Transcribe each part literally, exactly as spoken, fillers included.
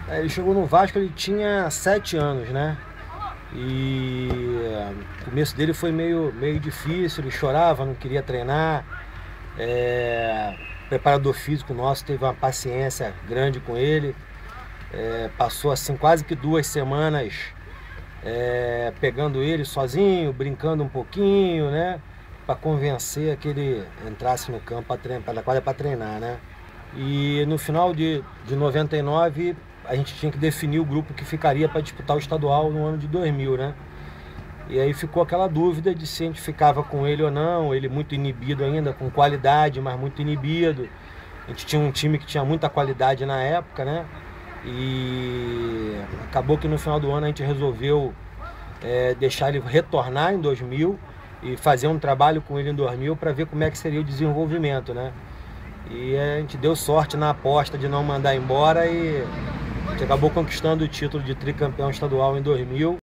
É, ele chegou no Vasco, ele tinha sete anos, né? E o começo dele foi meio, meio difícil, ele chorava, não queria treinar. É, o preparador físico nosso teve uma paciência grande com ele. É, passou assim quase que duas semanas é, pegando ele sozinho, brincando um pouquinho, né? Para convencer que ele entrasse no campo, para quadra para treinar, né? E no final de, de noventa e nove, a gente tinha que definir o grupo que ficaria para disputar o estadual no ano de dois mil, né? E aí ficou aquela dúvida de se a gente ficava com ele ou não, ele muito inibido ainda, com qualidade, mas muito inibido. A gente tinha um time que tinha muita qualidade na época, né? E acabou que no final do ano a gente resolveu é, deixar ele retornar em dois mil e fazer um trabalho com ele em dois mil para ver como é que seria o desenvolvimento, né? E a gente deu sorte na aposta de não mandar embora e a gente acabou conquistando o título de tricampeão estadual em dois mil.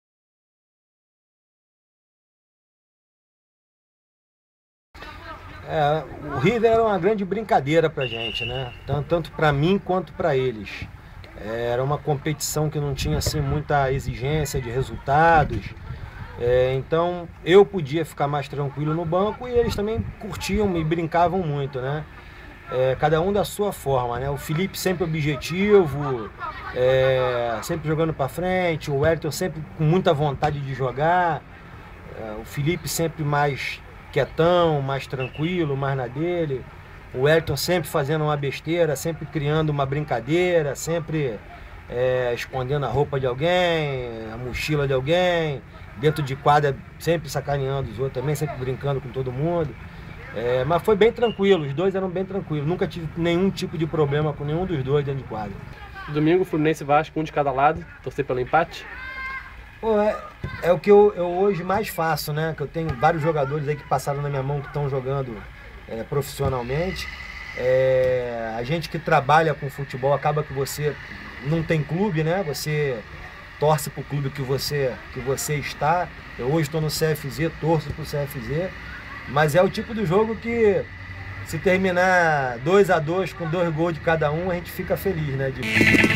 É, o River era uma grande brincadeira pra gente, né? Tanto, tanto para mim quanto para eles. É, era uma competição que não tinha assim muita exigência de resultados. É, então eu podia ficar mais tranquilo no banco e eles também curtiam e brincavam muito, né? É, cada um da sua forma, né? O Felipe sempre objetivo, é, sempre jogando para frente, o Wellington sempre com muita vontade de jogar, é, o Felipe sempre mais quietão, mais tranquilo, mais na dele, o Wellington sempre fazendo uma besteira, sempre criando uma brincadeira, sempre é, escondendo a roupa de alguém, a mochila de alguém, dentro de quadra sempre sacaneando os outros também, sempre brincando com todo mundo. É, mas foi bem tranquilo, os dois eram bem tranquilos, nunca tive nenhum tipo de problema com nenhum dos dois dentro de quadra. Domingo, Fluminense e Vasco, um de cada lado, torcer pelo empate? Pô, é, é o que eu, eu hoje mais faço, né? Que eu tenho vários jogadores aí que passaram na minha mão que estão jogando é, profissionalmente. É, a gente que trabalha com futebol acaba que você não tem clube, né? Você torce pro clube que você, que você está. Eu hoje estou no C F Z, torço pro C F Z. Mas é o tipo de jogo que, se terminar dois a dois com dois gols de cada um, a gente fica feliz, né? De...